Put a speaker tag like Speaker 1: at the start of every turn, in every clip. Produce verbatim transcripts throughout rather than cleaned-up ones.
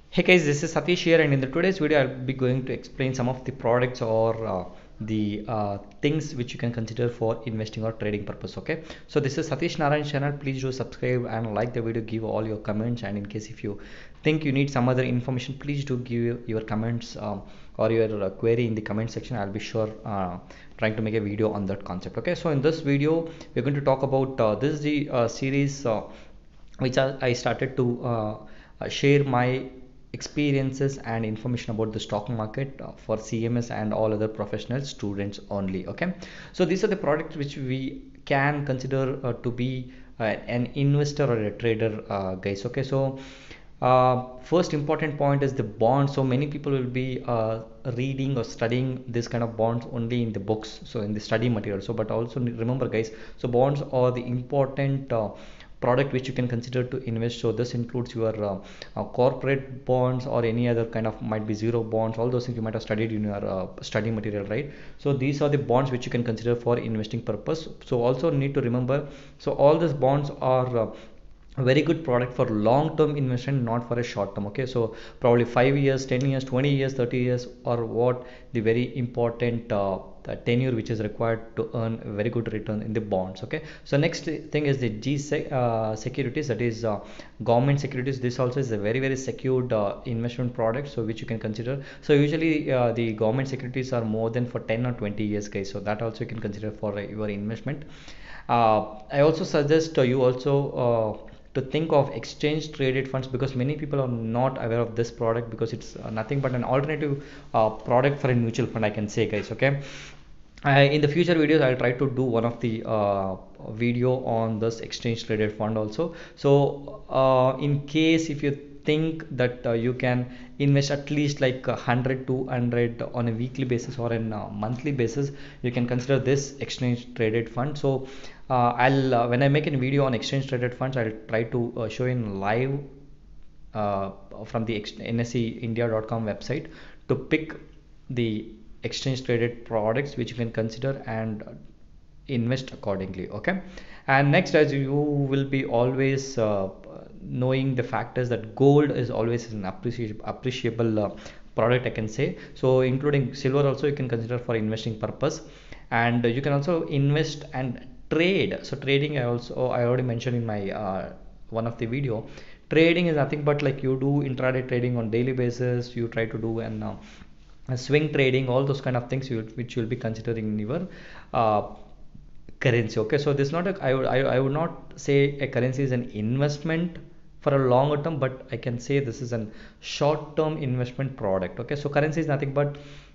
Speaker 1: Hey guys, this is Satish here, and in the today's video, I'll be going to explain some of the products or uh, the uh, things which you can consider for investing or trading purpose. Okay, so this is Satish Narayan channel. Please do subscribe and like the video. Give all your comments, and in case if you think you need some other information, please do give your comments um, or your uh, query in the comment section. I'll be sure uh, trying to make a video on that concept. Okay, so in this video, we're going to talk about uh, this is the uh, series uh, which I, I started to uh, uh, share my experiences and information about the stock market uh, for C M S and all other professional students only. Okay, so these are the products which we can consider uh, to be uh, an investor or a trader, uh, guys. Okay, so uh, first important point is the bond. So many people will be uh, reading or studying this kind of bonds only in the books, so in the study material. So but also remember guys, so bonds are the important uh, product which you can consider to invest. So this includes your uh, uh, corporate bonds or any other kind of, might be zero bonds, all those things you might have studied in your uh, study material, right? So these are the bonds which you can consider for investing purpose. So also need to remember, so all these bonds are uh, a very good product for long term investment, not for a short term. Okay, so probably five years, ten years, twenty years, thirty years, or what the very important uh, the tenure which is required to earn a very good return in the bonds. Okay, so next thing is the G uh, securities, that is uh, government securities. This also is a very very secured uh, investment product, so which you can consider. So usually uh, the government securities are more than for ten or twenty years, guys, so that also you can consider for uh, your investment. uh, I also suggest uh, you also uh, to think of exchange traded funds, because many people are not aware of this product, because it's uh, nothing but an alternative uh, product for a mutual fund, I can say, guys. Okay, I, in the future videos I'll try to do one of the uh, video on this exchange traded fund also. So uh, in case if you think that uh, you can invest at least like one hundred to one hundred on a weekly basis or a uh, monthly basis, you can consider this exchange traded fund. So uh, I'll uh, when I make a video on exchange traded funds, I'll try to uh, show in live uh, from the N S E India dot com website to pick the exchange traded products which you can consider and invest accordingly. Okay, and next, as you will be always uh, knowing the factors that gold is always an appreciable appreciable uh, product, I can say. So including silver also you can consider for investing purpose, and you can also invest and trade. So trading, I also I already mentioned in my uh, one of the video. Trading is nothing but like you do intraday trading on daily basis, you try to do an uh, swing trading, all those kind of things you, which you'll be considering in your uh, currency. Okay, so this not a, I would I, I would not say a currency is an investment for a longer term, but I can say this is a short term investment product. Okay, so currency is nothing but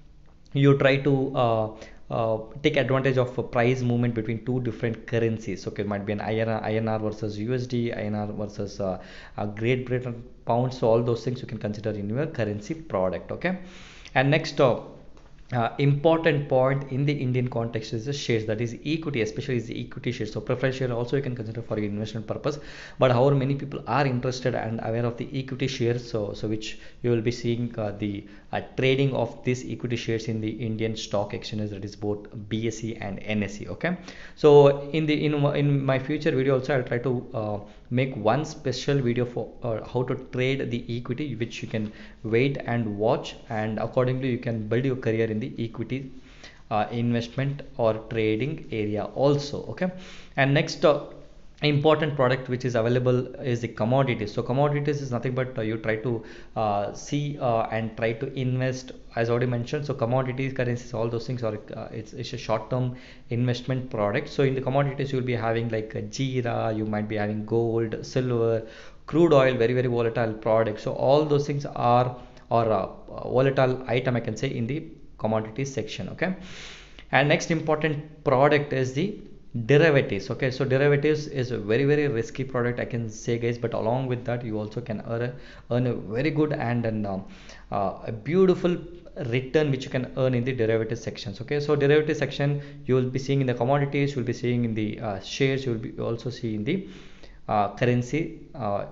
Speaker 1: you try to uh, uh, take advantage of a price movement between two different currencies. Okay, it might be an I N R, I N R versus U S D, I N R versus uh, uh, Great Britain pound. So all those things you can consider in your currency product. Okay, and next uh, uh, important point in the Indian context is the shares, that is equity, especially is the equity shares. So preference share also you can consider for investment purpose, but however many people are interested and aware of the equity shares, so so which you will be seeing uh, the uh, trading of these equity shares in the Indian stock exchanges, that is both B S E and N S E. Okay, so in the in, in my future video also I'll try to uh, make one special video for uh, how to trade the equity, which you can wait and watch, and accordingly you can build your career in the equity uh, investment or trading area also. Okay, and next uh, important product which is available is the commodities. So commodities is nothing but uh, you try to uh, see uh, and try to invest, as already mentioned. So commodities, currencies, all those things are uh, it's, it's a short-term investment product. So in the commodities you'll be having like a jeera, you might be having gold, silver, crude oil, very very volatile products. So all those things are or uh, volatile item, I can say, in the commodities section. Okay, and next important product is the derivatives. Okay, so derivatives is a very very risky product, I can say, guys, but along with that you also can earn a, earn a very good and an, um, uh, a beautiful return which you can earn in the derivative sections. Okay, so derivative section you will be seeing in the commodities, you will be seeing in the uh, shares, you will be also see in the uh, currency uh,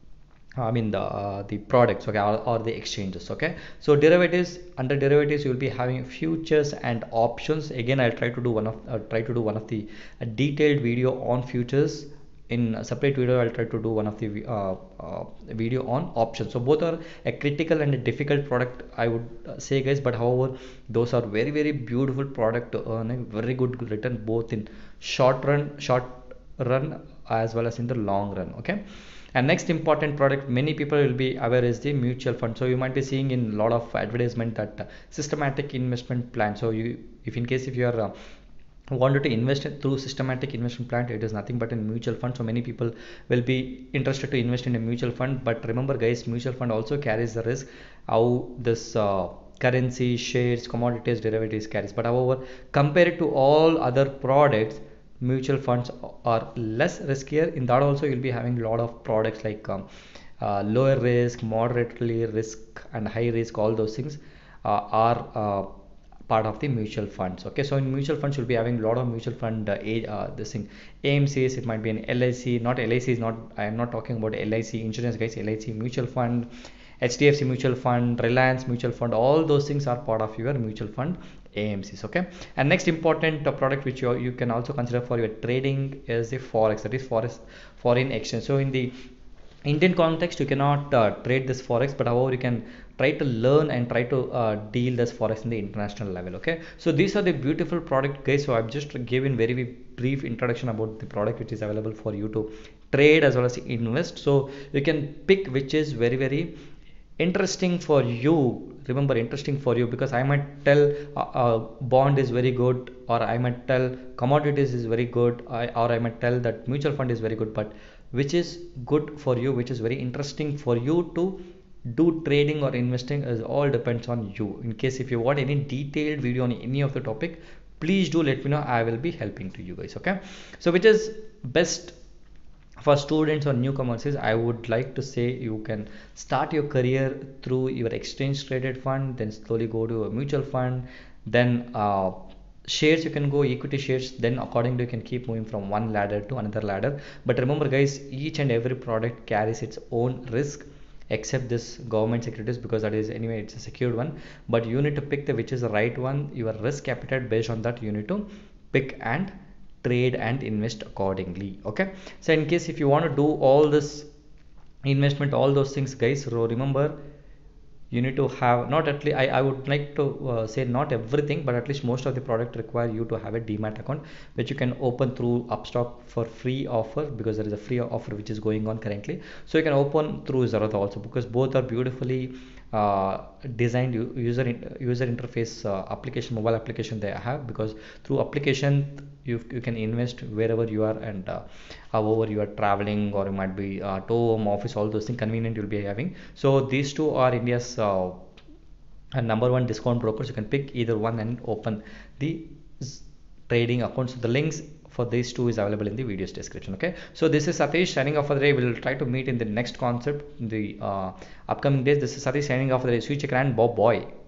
Speaker 1: I mean the uh, the products. Okay, or, or the exchanges. Okay, so derivatives, under derivatives you will be having futures and options. Again, I'll try to do one of uh, try to do one of the a detailed video on futures. In a separate video I'll try to do one of the uh, uh, video on options. So both are a critical and a difficult product, I would uh, say guys, but however those are very very beautiful product to earn a very good return both in short run short run as well as in the long run. Okay, and next important product many people will be aware is the mutual fund. So you might be seeing in a lot of advertisement that uh, systematic investment plan. So you, if in case if you are uh, wanted to invest through systematic investment plan, it is nothing but a mutual fund. So many people will be interested to invest in a mutual fund, but remember guys, mutual fund also carries the risk how this uh, currency, shares, commodities, derivatives carries. But however, compared to all other products, mutual funds are less riskier. In that also you'll be having a lot of products like um, uh, lower risk, moderately risk, and high risk. All those things uh, are uh, part of the mutual funds. Okay, so in mutual funds you'll be having a lot of mutual fund uh, a, uh, this thing A M Cs, it might be an L I C, not L I C is not, I am not talking about L I C insurance guys, L I C mutual fund, H D F C mutual fund, Reliance mutual fund, all those things are part of your mutual fund A M Cs. Okay, and next important uh, product which you, you can also consider for your trading is the forex, that is forex foreign exchange. So in the Indian context you cannot uh, trade this forex, but however you can try to learn and try to uh, deal this forex in the international level. Okay, so these are the beautiful product guys. So I've just given very, very brief introduction about the product which is available for you to trade as well as invest. So you can pick which is very very interesting for you. Remember, interesting for you, because I might tell uh, uh, bond is very good, or I might tell commodities is very good, I, or I might tell that mutual fund is very good, but which is good for you, which is very interesting for you to do trading or investing, is all depends on you. In case if you want any detailed video on any of the topic, please do let me know, I will be helping to you guys. Okay, so which is best for students or newcomers is, I would like to say you can start your career through your exchange traded fund, then slowly go to a mutual fund, then uh, shares you can go equity shares, then accordingly you can keep moving from one ladder to another ladder. But remember guys, each and every product carries its own risk except this government securities, because that is anyway it's a secured one, but you need to pick the which is the right one, your risk appetite, based on that you need to pick and trade and invest accordingly. Okay, so in case if you want to do all this investment, all those things guys, so remember you need to have, not at least I, I would like to uh, say not everything, but at least most of the product require you to have a demat account which you can open through UpStox for free offer, because there is a free offer which is going on currently. So you can open through Zerodha also, because both are beautifully uh, designed user in, user interface uh, application, mobile application they have, because through application you, you can invest wherever you are, and uh, however you are traveling, or you might be uh, to home, office, all those things convenient you'll be having. So these two are India's uh, number one discount brokers. You can pick either one and open the trading account. So the links for these two is available in the video's description. Okay, so this is Satish signing off for the day. We'll try to meet in the next concept in the uh, upcoming days. This is Satish signing off for the day. Switch and bob boy.